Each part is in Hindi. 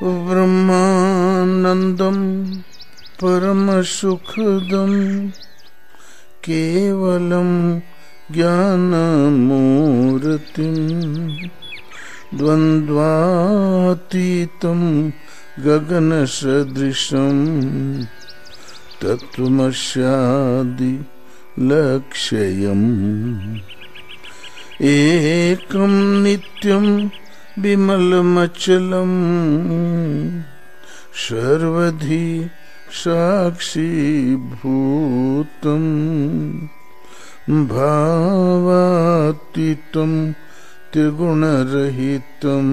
ब्रह्मानंदं परमसुखदं केवलं ज्ञानमूर्तिं द्वन्द्वातीतं गगनसदृशं तत्त्वमस्यादि लक्ष्यम् एकं नित्यं विमलमचलं सर्वधि साक्षीभूतं भावातीतं त्रिगुणरहितं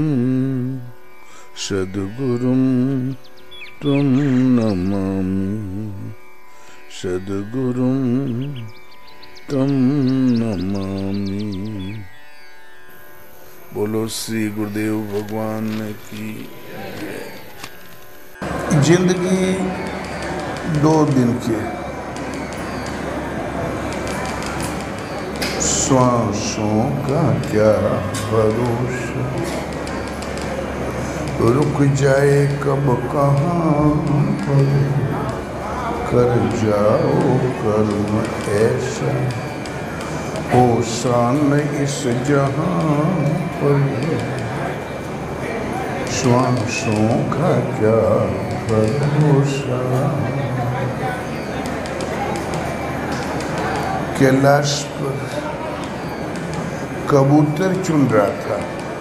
सद्गुरुं त्वं नमामि सद्गुरुं त्वं नमामि। बोलो श्री गुरुदेव भगवान की। जिंदगी 2 दिन की, श्वासों का क्या भरोसा, रुक जाए कब कहाँ पर, कर जाओ कर्म ऐसा हो शान इस जहां पर, श्वासों का क्या भरोसा। कैलाश पर कबूतर चुन रहा था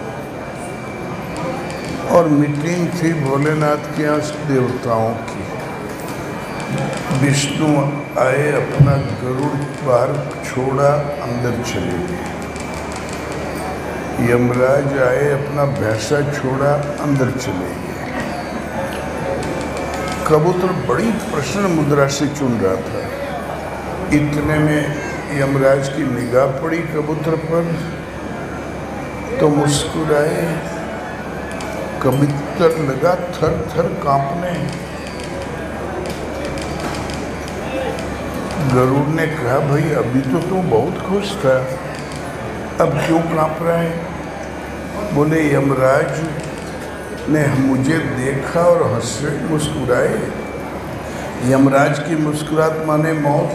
और मीटिंग थी भोलेनाथ के यहाँ देवताओं की। विष्णु आए, अपना गरुड़ बाहर छोड़ा, अंदर चले गए। यमराज आए, अपना भैंसा छोड़ा, अंदर चले गए। कबूतर बड़ी प्रसन्न मुद्रा से चुन रहा था। इतने में यमराज की निगाह पड़ी कबूतर पर तो मुस्कुराए। कबूतर लगा थर थर कांपने। गरुड़ ने कहा, भाई अभी तो तू बहुत खुश था, अब क्यों कांप रहा है? बोले, यमराज ने मुझे देखा और हंसे मुस्कुराए। यमराज की मुस्कुराहट माने मौत।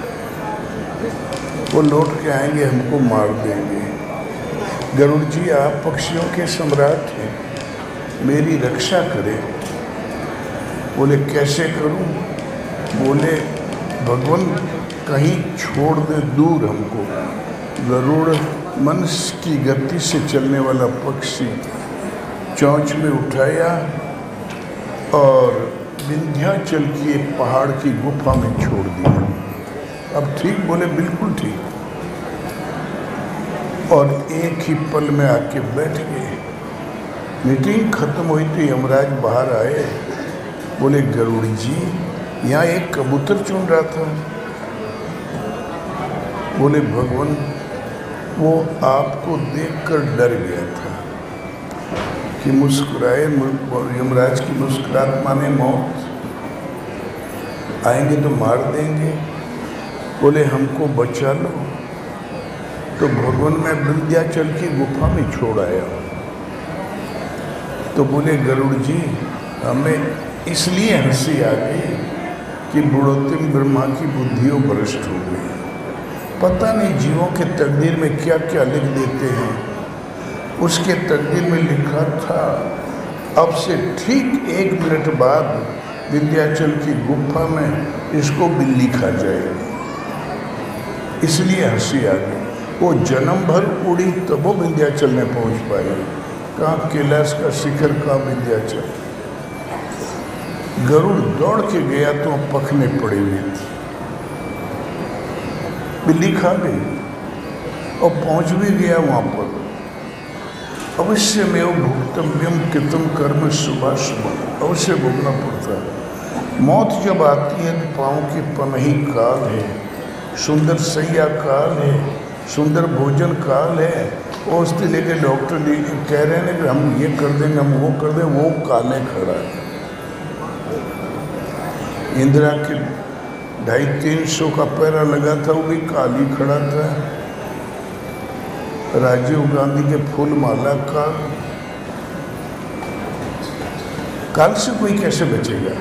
वो लौट के आएंगे, हमको मार देंगे। गरुड़ जी, आप पक्षियों के सम्राट हैं, मेरी रक्षा करें। बोले, कैसे करूं? बोले, भगवान कहीं छोड़ दे दूर हमको। गरुड़ मनुष्य की गति से चलने वाला पक्षी चोंच में उठाया और विंध्याचल की एक पहाड़ की गुफा में छोड़ दिया। अब ठीक? बोले, बिल्कुल ठीक। और एक ही पल में आके बैठ गए। मीटिंग खत्म हुई तो यमराज बाहर आए। बोले, गरुड़ जी, यहाँ एक कबूतर चुन रहा था। बोले, भगवान वो आपको देखकर डर गया था कि मुस्कुराए। यमराज की मुस्कुराहट माने मौत। आएंगे तो मार देंगे। बोले, हमको बचा लो। तो भगवान मैं विंध्याचल की गुफा में छोड़ आया। तो बोले, गरुड़ जी, हमें इसलिए हंसी आ गई कि बुढ़ोत्तम ब्रह्मा की बुद्धियों भ्रष्ट हो गई। पता नहीं जीवों के तकदीर में क्या क्या लिख देते हैं। उसके तकदीर में लिखा था, अब से ठीक 1 मिनट बाद विंध्याचल की गुफा में इसको बिल्ली खा जाएगी। इसलिए हंसी आ गई। वो जन्म भर उड़ी तब वो विंध्याचल में पहुंच पाई। कहाँ कैलाश का शिखर, कहाँ विंध्याचल। गरुड़ दौड़ के गया तो पखने पड़े हुए थे। बिल्ली खा गई और पहुंच भी गया वहां पर। अवश्य में वो भुक्तव्यम कृतम कर्म शुभाशुभम, अवश्य भोगना पड़ता है। मौत जब आती है तो पाँव की पनही काल है, सुंदर सैया काल है, सुंदर भोजन काल है। औषधि लेके डॉक्टर कह रहे हैं कि हम ये कर देंगे, हम वो कर देंगे, वो काले खड़ा है। इंदिरा के 250-300 का पैरा लगा था, वो भी काली खड़ा था। राजीव गांधी के फूल माला का काल से कोई कैसे बचेगा?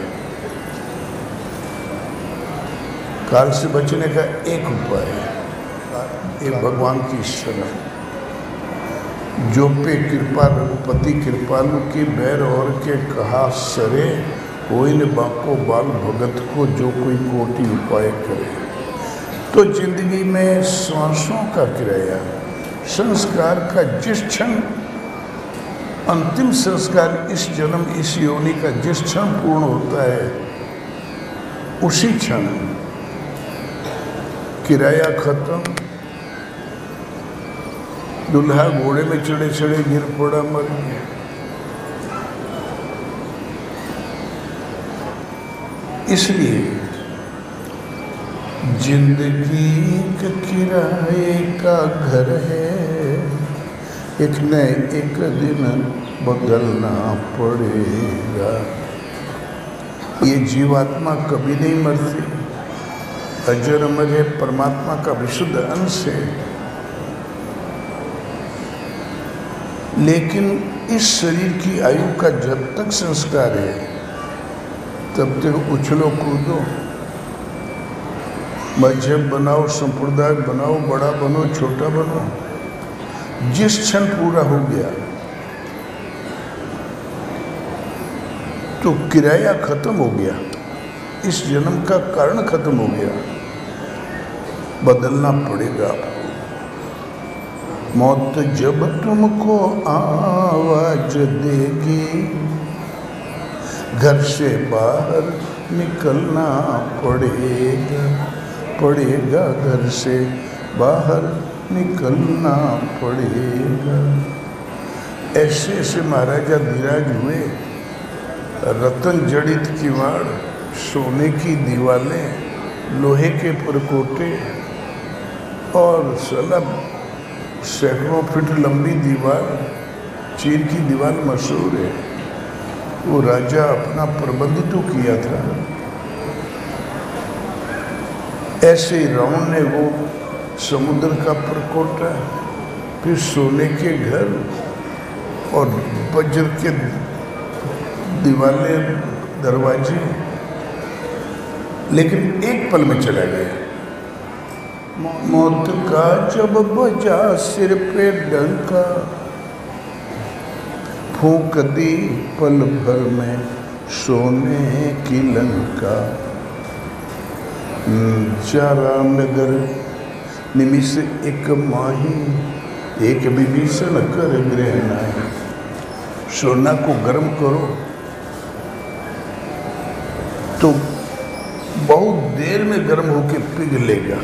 काल से बचने का एक उपाय है, एक भगवान की शरण। जो पे कृपा रघुपति कृपालु की बैर और के कहा सरे, कोई न बाको बाल भगत को जो कोई कोटि उपाय करे। तो जिंदगी में श्वासों का किराया, संस्कार का जिस क्षण अंतिम संस्कार इस जन्म इस योनि का जिस क्षण पूर्ण होता है, उसी क्षण किराया खत्म। दूल्हा घोड़े में चढ़े चढ़े गिर पड़ा, मर गया। इसलिए जिंदगी एक किराए का घर है, एक न एक दिन बदलना पड़ेगा। ये जीवात्मा कभी नहीं मरती, अजर अमर है, परमात्मा का विशुद्ध अंश है। लेकिन इस शरीर की आयु का जब तक संस्कार है, तब तक उछलो कूदो, मजहब बनाओ, संप्रदाय बनाओ, बड़ा बनो, छोटा बनो। जिस क्षण पूरा हो गया तो किराया खत्म हो गया, इस जन्म का कारण खत्म हो गया, बदलना पड़ेगा आपको। मौत जब तुमको आवाज देगी, घर से बाहर निकलना पड़ेगा, पड़ेगा घर से बाहर निकलना पड़ेगा। ऐसे ऐसे महाराजा धीराज हुए, रतन जड़ित किवाड़, सोने की दीवारें, लोहे के परकोटे और सलब सैकड़ों फीट लंबी दीवार, चीन की दीवार मशहूर है। वो राजा अपना प्रबंध तो किया था। ऐसे ही रावण ने वो समुद्र का परकोटा, फिर सोने के घर और वज्र के दीवारें, दरवाजे, लेकिन एक पल में चला गया। मौत का जब बजा सिर पे डंका, फूंक दी पल भर में सोने की लंका। चारा नगर निमिष एक माही, एक विभीषण कर गृह नाही। सोना को गर्म करो तो बहुत देर में गर्म होकर पिघलेगा।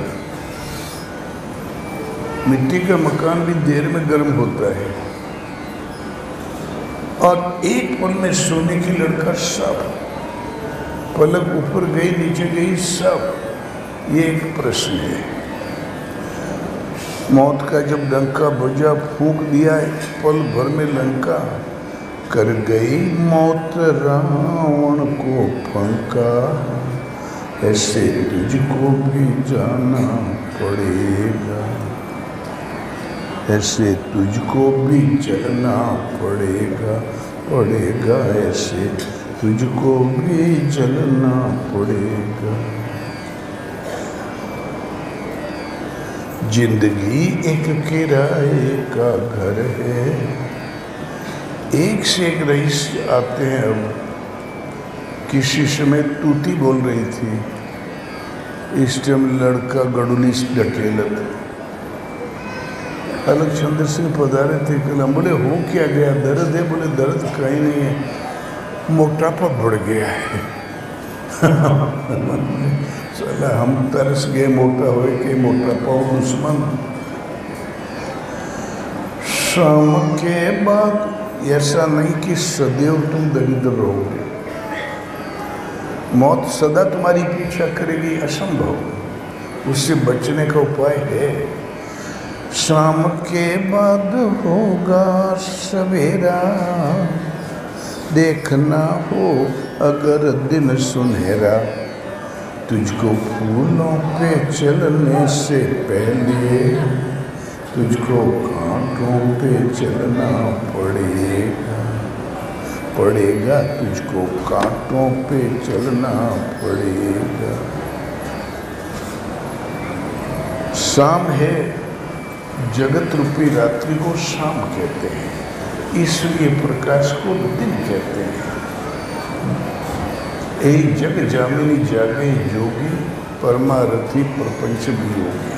मिट्टी का मकान भी देर में गर्म होता है। और एक पल में सोने की लड़का सब, पलक ऊपर गई नीचे गई सब, ये एक प्रश्न है। मौत का जब डंका बजा, फूंक दिया पल भर में लंका, कर गई मौत रावण को फंका। ऐसे तुझको भी जाना पड़ेगा, ऐसे तुझको भी चलना पड़ेगा, पड़ेगा ऐसे तुझको भी चलना पड़ेगा। जिंदगी एक किराए का घर है। एक से एक रईस आते हैं। अब किसी समय तूती बोल रही थी, इस टाइम लड़का गड़ुली ढकेलत। अलगचंद्र सिंह पधारे थे, कल हम बोले हो क्या गया, दर्द है? बोले दर्द कहीं नहीं है, मोटापा बढ़ गया है। चला हम तरस गए मोटा हो के, मोटापा हो दुश्मन। शाम के बाद ऐसा नहीं कि सदैव तुम दरिद्र रहोगे, मौत सदा तुम्हारी पीछा करेगी, असंभव। उससे बचने का उपाय है। शाम के बाद होगा सवेरा, देखना हो अगर दिन सुनहरा। तुझको फूलों पे चलने से पहले, तुझको कांटों पे चलना पड़ेगा, पड़ेगा, तुझको कांटों पे चलना पड़ेगा। शाम है, जगत रूपी रात्रि को शाम कहते हैं, इसलिए प्रकाश को दिन कहते हैं। ए जग जामिनी जागे जोगी, परमारथी प्रपंच वियोगी।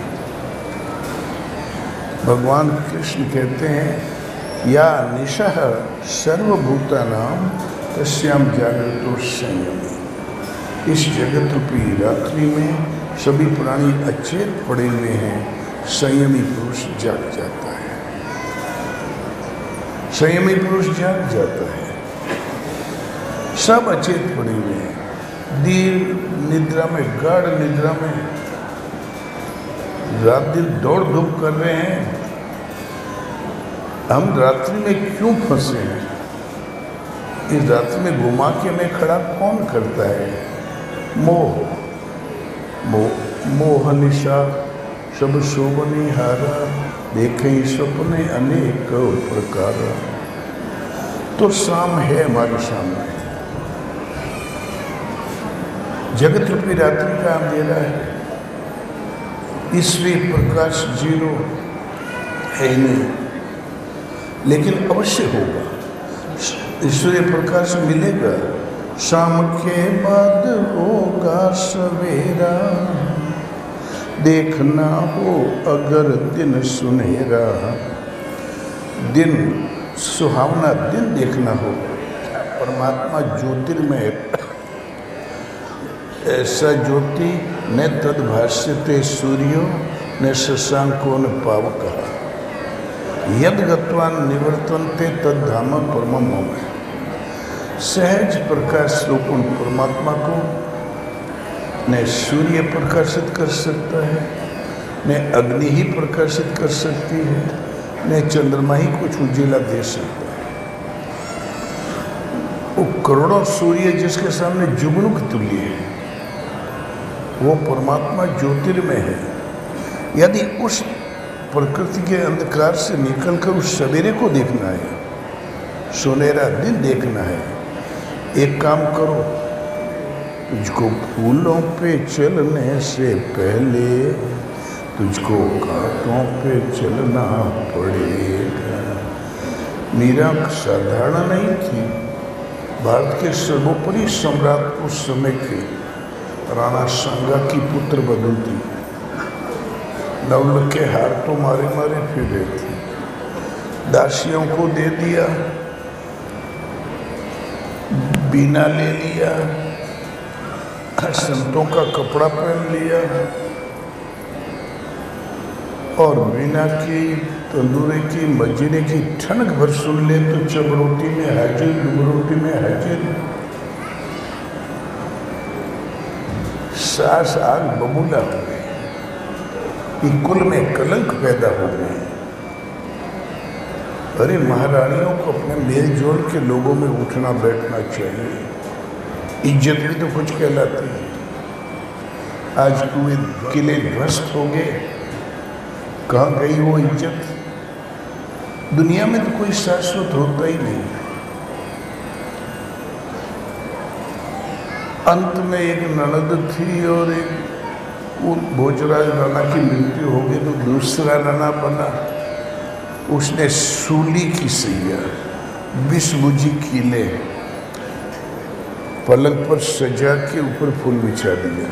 भगवान कृष्ण कहते हैं या निशः सर्वभूतानां तस्याम जागृतो संयमी। इस जगत रूपी रात्रि में सभी प्राणी अचेत पड़े हुए हैं, संयमी पुरुष जाग जाता है। संयमी पुरुष जाग जाता है। सब अचेत पड़े हुए हैं, दीर्घ निद्रा में, गाढ़ निद्रा में, रात दिन दौड़ धूप कर रहे हैं। हम रात्रि में क्यों फंसे हैं? इस रात्रि में घुमा के हमें खड़ा कौन करता है? मोह, मोह निशा सब शोभनी हारा, देखें सपने अनेक प्रकार। तो शाम है हमारे सामने, जगत रूपी रात्रि का अंधेरा है, इसलिए प्रकाश जीरो है नहीं, लेकिन अवश्य होगा, ईश्वरीय प्रकाश मिलेगा। शाम के बाद होगा सवेरा, देखना हो अगर दिन सुनहरा। दिन सुहावना दिन देखना हो, परमात्मा ज्योतिर्मय ऐसा ज्योति न तद्भाष्यते सूर्यो न शशांको न पावकः, यद गत्वान निवर्तन्ते तद्धाम परमम मम। सहज प्रकाश रूपण परमात्मा को न सूर्य प्रकाशित कर सकता है, न अग्नि ही प्रकाशित कर सकती है, न चंद्रमा ही कुछ उजिला दे सकता है। वो करोड़ों सूर्य जिसके सामने जुगनू के तुल्य है, वो परमात्मा ज्योतिर्मय है। यदि उस प्रकृति के अंधकार से निकलकर उस सवेरे को देखना है, सुनहरा दिन देखना है, एक काम करो, तुझको फूलों पे चलने से पहले तुझको कांटों पे चलना पड़ेगा। मीरा साधारण नहीं थी, भारत के सर्वोपरि सम्राट उस समय के राणा सांगा की पुत्र बधू थी। नवल के हार तो मारे मारे फिर रहे थे, दासियों को दे दिया, बीना ले लिया, संतों का कपड़ा पहन लिया, और बीना की तंदूरे की मजीरे की ठनक भर सुन ले तो चबरोटी में हाजिर, डुबरोटी में हाजिर। सास आग बबूला हो गई, कुल में कलंक पैदा हो गए। अरे महारानियों को अपने मेल जोल के लोगों में उठना बैठना चाहिए, इज्जत भी तो कुछ कहलाती है। आज पूरे किले ध्वस्त हो गए, कहाँ गई वो इज्जत? दुनिया में तो कोई शाश्वत होता ही नहीं। अंत में एक ननद थी और एक भोजराज राणा की मृत्यु हो गई तो दूसरा राणा बना। उसने सूली की सैया, विषभुजी कीले पलंग पर सजा के ऊपर फूल बिछा दिया।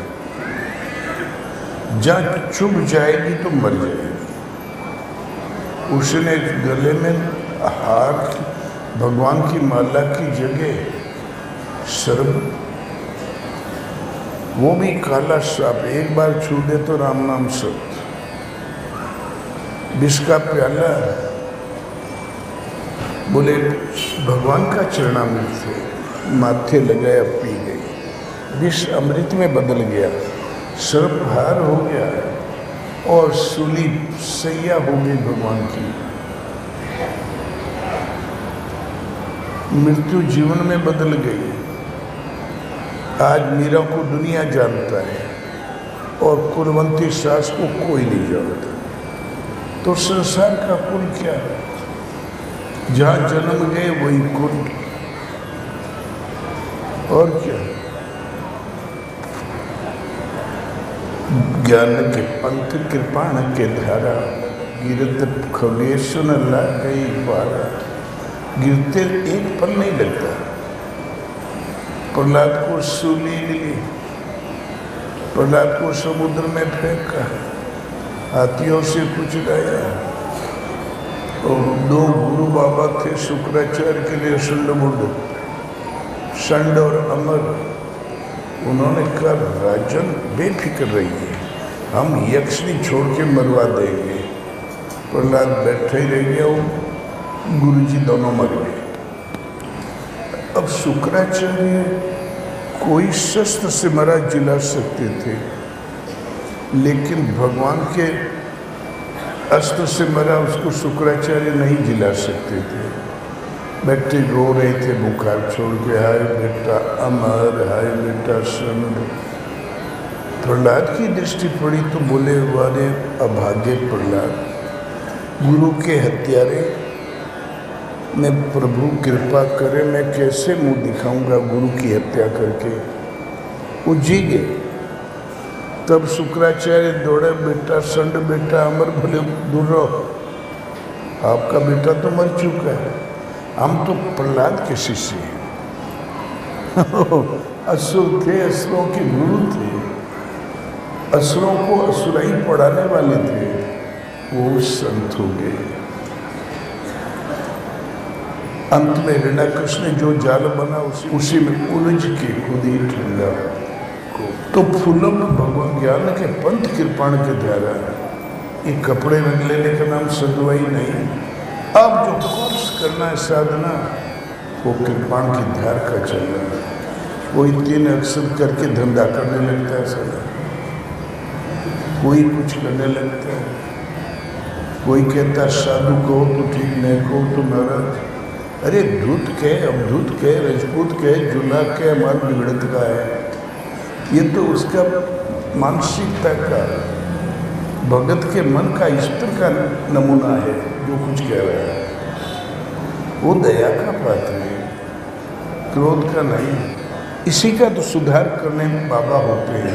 जहाँ चुभ जाएगी तो मर जाएगी। उसने गले में हार, भगवान की माला की जगह सर्प, वो भी काला सांप, एक बार छू दे तो राम नाम सत्य। विष का प्याला, बोले भगवान का चरणामृत थे, माथे लगाया पी गई, विष अमृत में बदल गया, सर्प हार हो गया और सूली सैया हो गई भगवान की। मृत्यु जीवन में बदल गई। आज मीरा को दुनिया जानता है और कुलवंती सास को कोई नहीं जानता। तो संसार का कुल क्या है? जहाँ जन्म गए वही कुल, और क्या, ज्ञान के पंथ कृपाण के धारा, गिरत खगेश न गई पारा। गिरते एक पल नहीं लगता। प्रहलाद को सूली मिली, प्रहलाद को समुद्र में फेंका, हाथियों से कुचलाया, और 2 गुरु बाबा थे शुक्राचार्य के लिए, षंड और अमर। उन्होंने कहा राजन बेफिक्र रहिए, हम यक्षनी छोड़ के मरवा देंगे। प्रहलाद बैठे ही रह गया, वो गुरुजी दोनों मर गए। अब शुक्राचार्य कोई शस्त्र से महाराज जिला सकते थे, लेकिन भगवान के अस्त्र से मरा उसको शुक्राचार्य नहीं जिला सकते थे। बैठे रो रहे थे बुखार छोड़ के, हाय बेटा अमर, हाय बेटा षंड। प्रहलाद की दृष्टि पड़ी तो बोले, वारे अभागे प्रहलाद, गुरु के हत्यारे, मैं प्रभु कृपा करे, मैं कैसे मुंह दिखाऊंगा गुरु की हत्या करके। वो जी गए। तब शुक्राचार्य दौड़े, बेटा षंड, बेटा अमर, भले दूर रहो, आपका बेटा तो मर चुका है, हम तो प्रहलाद के शिष्य हैं। असुर थे, असुरों के गुरु थे, असुरों को असुराई पढ़ाने वाले थे, वो संत हो गए। अंत में हिरण्यकश्यप ने जो जाल बना उसी में उलझ के खुद ही ठंडा। तो फूलों में भगवान ज्ञान के पंथ कृपाण के द्वारा, ये कपड़े रंग लेने का नाम सदवाई नहीं। अब जो कोर्स करना है साधना, वो कृपाण की धार का चलना है। कोई 3 अक्षर करके धंधा करने लगता है सदा, कोई कुछ करने लगता है, कोई कहता साधु कहो तो ठीक, नहीं कहो तो नाराज। अरे धूत के, अवधूत के, रजपूत के, जुला के हमारा बिगड़त का है। ये तो उसका मानसिकता का, भगत के मन का ईश्वर का नमूना है जो कुछ कह रहा है। वो दया का पात्र है, क्रोध का नहीं। इसी का तो सुधार करने में बाबा होते हैं।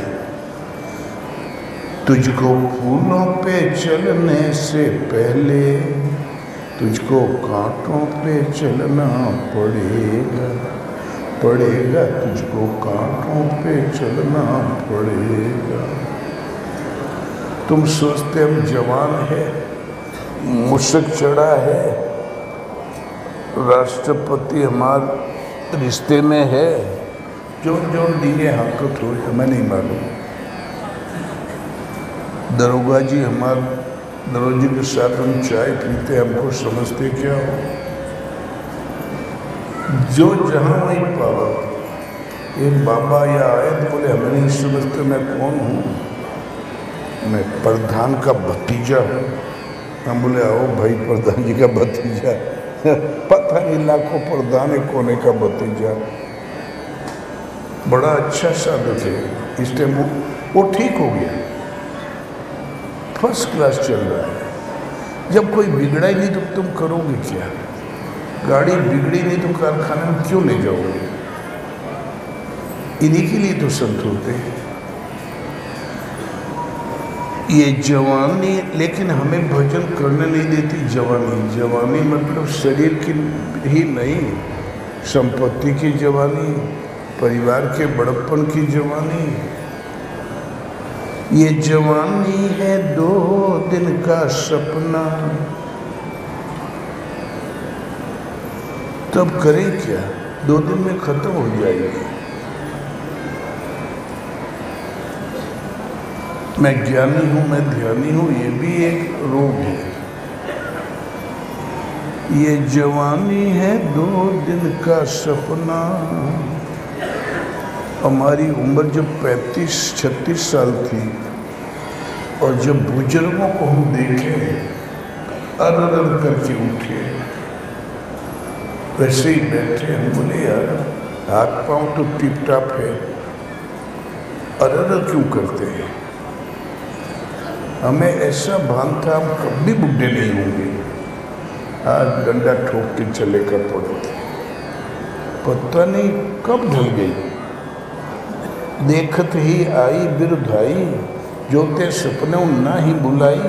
तुझको फूलों पे चलने से पहले तुझको कांटों पे चलना पड़ेगा, पड़ेगा तुझको कांटों पे चलना पड़ेगा। तुम सोचते हम जवान है, मुश्क चढ़ा है, राष्ट्रपति हमारे रिश्ते में है, जो जो दिए हरकत हो, हमें नहीं मालूम। दरोगा जी हमारे दरोजी के साथ हम चाय पीते, हमको समझते क्या हो? जो जहाँ वही पावा। एक बाबा या आए तो बोले हमें नहीं समझते मैं कौन हूँ, मैं प्रधान का भतीजा हूँ। हम बोले आओ भाई प्रधान जी का भतीजा। पता नहीं लाखों प्रधान है, कोने का भतीजा। बड़ा अच्छा साधक है। इस टाइम वो ठीक हो गया, फर्स्ट क्लास चल रहा है। जब कोई बिगड़ा ही नहीं तो तुम करोगे क्या? गाड़ी बिगड़ी नहीं तो कारखाने में क्यों ले जाओगे? इन्हीं के लिए तो संत होते हैं। ये जवानी, लेकिन हमें भजन करने नहीं देती जवानी। जवानी मतलब शरीर की ही नहीं, संपत्ति की जवानी, परिवार के बड़प्पन की जवानी। ये जवानी है 2 दिन का सपना, तब करें क्या? 2 दिन में खत्म हो जाएगी। मैं ज्ञानी हूँ, मैं ध्यानी हूँ, ये भी एक रोग है। ये जवानी है 2 दिन का सपना। हमारी उम्र जब 35-36 साल थी और जब बुजुर्गों को हम देखें अरर करके उठे, वैसे ही बैठे। हम बोले यार हाथ पाँव तो टिप टाप है, अरर क्यों करते हैं? हमें ऐसा भान था हम कभी बुढ़े नहीं होंगे। आज डंडा ठोक के चले कर पड़े थे, पता नहीं कब ढल गई। देखत ही आई बिरधाई, जो ते सपने ना ही बुलाई।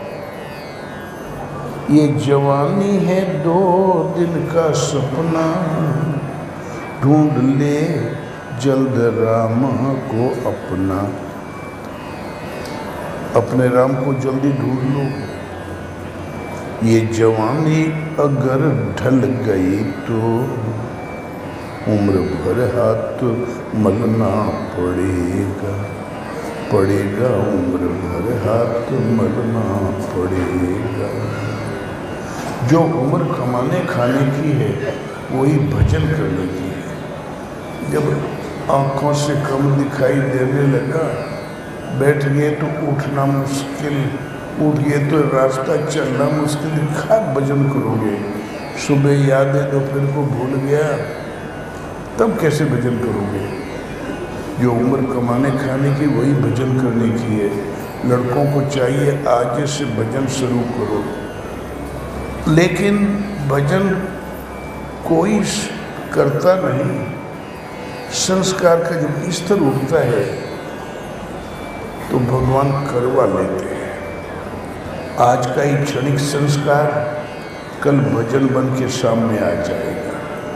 ये जवानी है 2 दिन का सपना, ढूंढ ले जल्द राम को अपना। अपने राम को जल्दी ढूंढ लो। ये जवानी अगर ढल गई तो उम्र भर हाथ मलना पड़ेगा, पड़ेगा उम्र भर हाथ मलना पड़ेगा। जो उम्र कमाने खाने की है वही भजन करने की है। जब आँखों से कम दिखाई देने लगा, बैठ गए तो उठना मुश्किल, उठ गए तो रास्ता चलना मुश्किल, क्या भजन करोगे? सुबह याद है दोपहर को भूल गया, तब कैसे भजन करोगे? जो उम्र कमाने खाने की वही भजन करने की है। लड़कों को चाहिए आज से भजन शुरू करो, लेकिन भजन कोई करता नहीं। संस्कार का जब स्तर उठता है तो भगवान करवा लेते हैं। आज का ही क्षणिक संस्कार कल भजन बन के सामने आ जाएगा।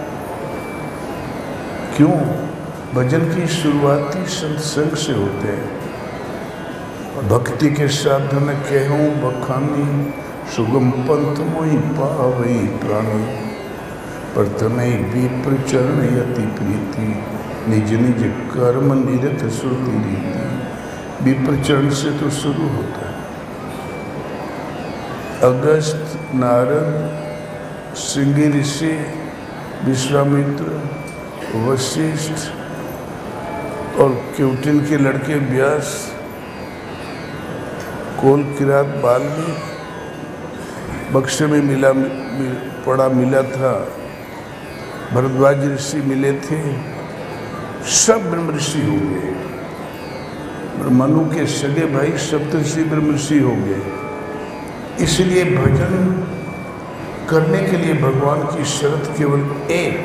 क्यों? भजन की शुरुआती सत्संग से होते हैं। भक्ति के साधन कहूँ बखानी, सुगम पंथ मोहि पावई प्राणी। प्रथमय विप्र चरण यति प्रीति, निज निज कर्म निरत श्रुति रीति। विप्र चरण से तो शुरू होता है। अगस्त, नारद, श्रृंगी ऋषि, विश्वामित्र, वशिष्ठ और क्यूटिन के लड़के व्यास, कोल किरात बाल्मीकि, बक्से में मिला था, भरद्वाज ऋषि मिले थे, सब ब्रह्म ऋषि हो गए। मनु के सगे भाई सप्तऋषि ब्रह्म ऋषि हो गए। इसलिए भजन करने के लिए भगवान की शर्त केवल एक,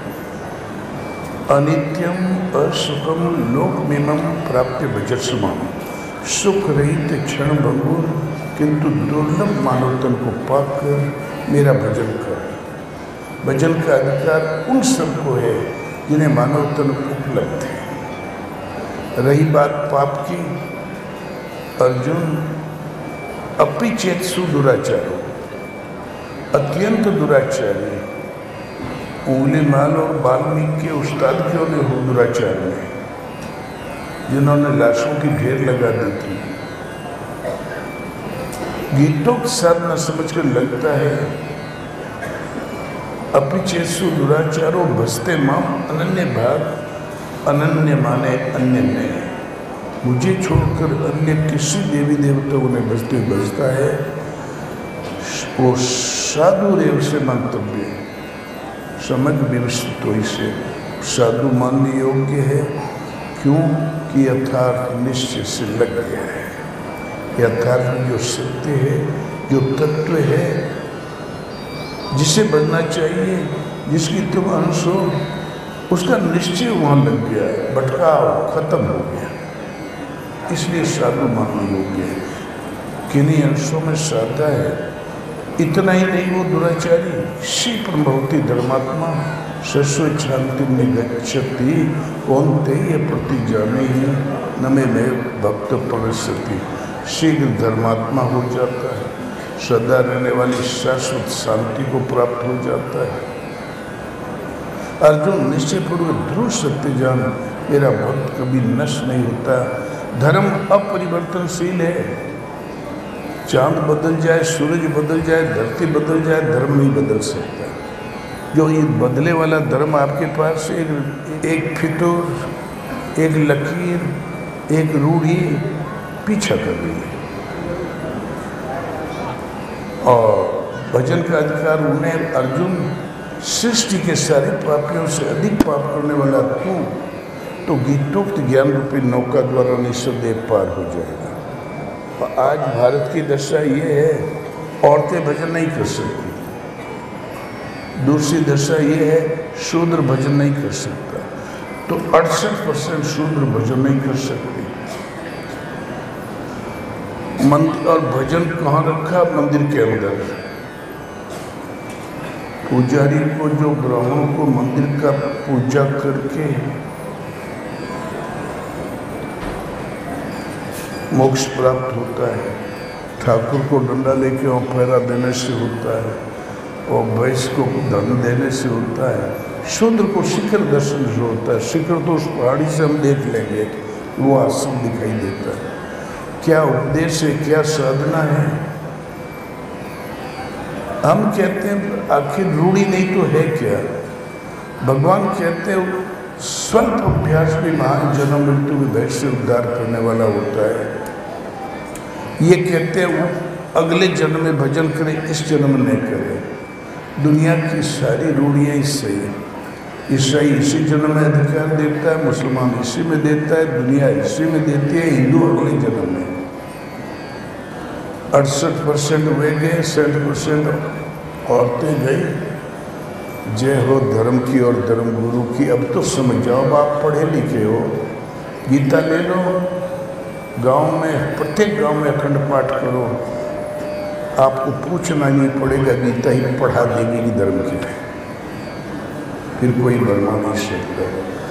अनित्यम असुखम लोकमिमं प्राप्य भजस्मः। सुख रहित क्षण भंगुर किंतु दुर्लभ मानव तन को पाकर मेरा भजन कर। भजन का अधिकार उन सबको है जिन्हें मानव तन उपलब्ध है। रही बात पाप की, अर्जुन अपि चेत्सु दुराचारो, अत्यंत दुराचारी। उंगली माल और वाल्मीकि के उस्ताद क्यों ने हो दुराचार में, जिन्होंने लाशों की ढेर लगा दी थी। गीतों के साथ न समझकर लगता है अपि चेत्सु दुराचारो भजते माम अनन्य भाग, अनन्य माने अन्य नहीं। मुझे छोड़कर अन्य किसी देवी देवताओं ने भजता है वो साधु रेव से मंतव्य, समझ व्यवस्थित हो। इसे साधु मानने योग्य है। क्यों कि यथार्थ निश्चय से लग गया है। यथार्थ जो सत्य है, जो तत्व है, जिसे बनना चाहिए, जिसकी तुम अंश हो, उसका निश्चय वहाँ लग गया है, भटकाव खत्म हो गया। इसलिए साधु मानने योग्य है। किन्हीं अंशों में साधा है। इतना ही नहीं, वो दुराचारी क्षिप्रं भवति धर्मात्मा शश्वत शांति में गच्छति, कौनते ये प्रतिजाने ही न में भक्त पविष्यति। शीघ्र धर्मात्मा हो जाता है, सदा रहने वाली शाश्वत शांति को प्राप्त हो जाता है। अर्जुन निश्चय पूर्वक ध्रुव सत्य जान, मेरा भक्त कभी नष्ट नहीं होता। धर्म अपरिवर्तनशील है। चांद बदल जाए, सूरज बदल जाए, धरती बदल जाए, धर्म नहीं बदल सकता। जो ये बदले वाला धर्म आपके पास एक फितूर, एक लकीर, एक रूढ़ी पीछा कर रही है। और भजन का अधिकार उन्हें, अर्जुन सृष्टि के सारे पापियों से अधिक पाप करने वाला तू तो गीतोक्त ज्ञान रूपी नौका द्वारा निस्संदेह पार हो जाएगा। और आज भारत की दशा ये है, औरतें भजन नहीं कर सकती। दूसरी दशा ये है, शूद्र भजन नहीं कर सकता। तो 68% शूद्र भजन नहीं कर सकते। मंदिर और भजन कहाँ रखा? मंदिर के अंदर। पुजारी को, जो ब्राह्मणों को मंदिर का पूजा करके मोक्ष प्राप्त होता है, ठाकुर को डंडा लेके और पैरा देने से होता है, और भैंस को धन देने से होता है। शूद्र को शिखर दर्शन से होता है। शिखर तो उस पहाड़ी से हम देख लेंगे, वो आश्रम दिखाई देता है। क्या उपदेश है, क्या साधना है? हम कहते हैं आखिर रूढ़ी नहीं तो है क्या? भगवान कहते हैं स्वल्प अभ्यास भी महान जन्म मृत्यु के भय से उद्धार करने वाला होता है। ये कहते हैं वो अगले जन्म में भजन करें, इस जन्म में नहीं करें। दुनिया की सारी रूढ़ियाँ इससे ही। ईसाई इसी जन्म में अधिकार देता है, मुसलमान इसी में देता है, दुनिया इसी में देती है, हिंदू अगले जन्म में। 68% वे गए, 60% औरतें गई। जय हो धर्म की और धर्म गुरु की। अब तो समझ जाओ, आप पढ़े लिखे हो, गीता ले लो, गांव में प्रत्येक गांव में अखंड पाठ करो, आपको पूछना नहीं पड़ेगा, गीता ही पढ़ा देगी कि धर्म क्या है। फिर कोई बना नहीं सकता।